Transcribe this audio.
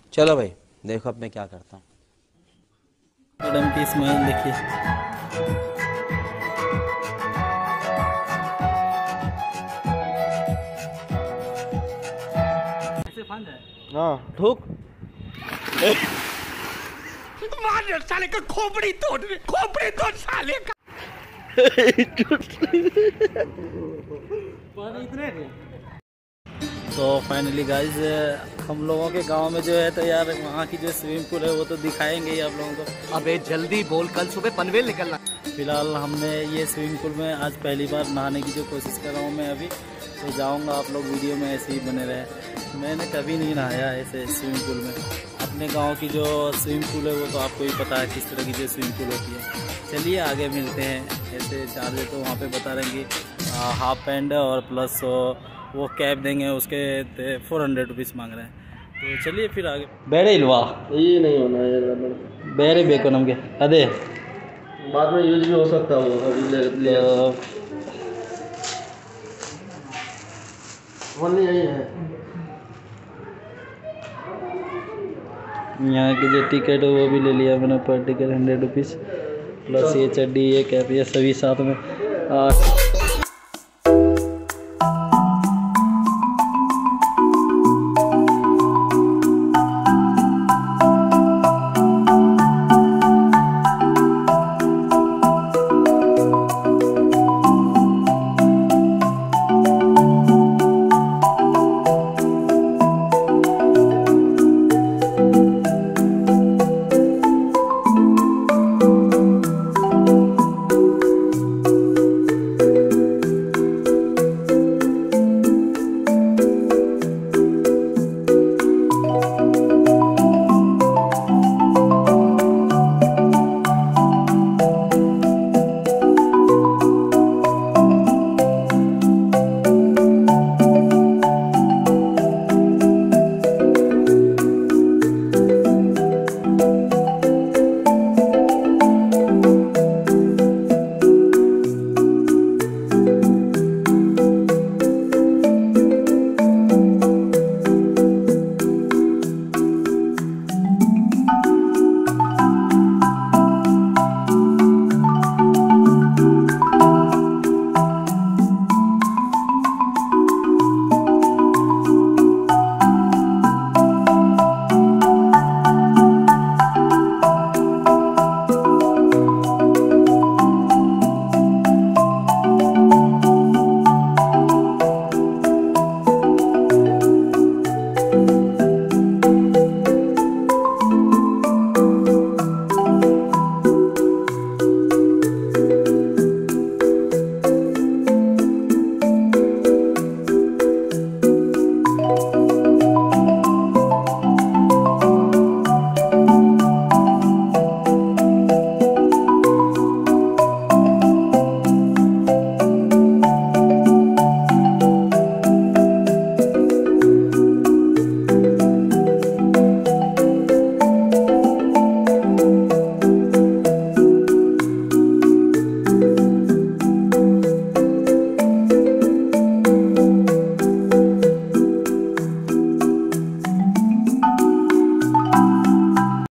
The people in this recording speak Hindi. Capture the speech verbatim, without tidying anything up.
चलो भाई देखो अब मैं क्या करता हूँ। मैडम की स्माइल देखिए। ऐसे फन है। हाँ ठोक। मार साले का खोपड़ी तोड़ खोपड़ी तोड़ साले का। तो फाइनली गाइज हम लोगों के गांव में जो है तो यार वहाँ की जो स्विमिंग पूल है वो तो दिखाएंगे ही आप लोगों को। अबे जल्दी बोल, कल सुबह पनवेल निकलना। फिलहाल हमने ये स्विमिंग पूल में आज पहली बार नहाने की जो कोशिश कर रहा हूँ मैं अभी, तो जाऊँगा। आप लोग वीडियो में ऐसे ही बने रहे। मैंने कभी नहीं नहाया ऐसे स्विमिंग पूल में। अपने गाँव की जो स्विमिंग पूल है वो तो आपको ही पता है किस तरह की जो स्विमिंग पूल होती है। चलिए आगे मिलते हैं। ऐसे चार्ज तो वहाँ पर बता रहेंगे हाफ पैंट और प्लस वो कैब देंगे, उसके फोर हंड्रेड रुपीज़ मांग रहे हैं। तो चलिए फिर आगे। बेड़े इलवा ये नहीं होना है, बेरे बेको नमगे अदे बाद में यूज भी हो सकता है वो। अभी ले लिया वही यही है। यहाँ की जो टिकट है वो भी ले लिया मैंने, पर टिकट हंड्रेड रुपीज़ प्लस ये चड्डी ये कैप ये सभी साथ में।